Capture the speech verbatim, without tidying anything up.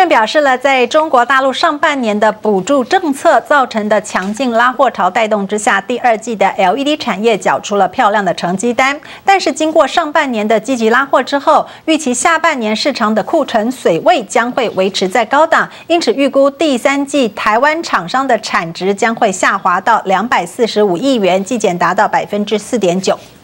院表示了，在中国大陆上半年的补助政策造成的强劲拉货潮带动之下，第二季的 L E D 产业缴出了漂亮的成绩单。但是经过上半年的积极拉货之后，预期下半年市场的库存水位将会维持在高档，因此预估第三季台湾厂商的产值将会下滑到两百四十五亿元，季减达到百分之四点九。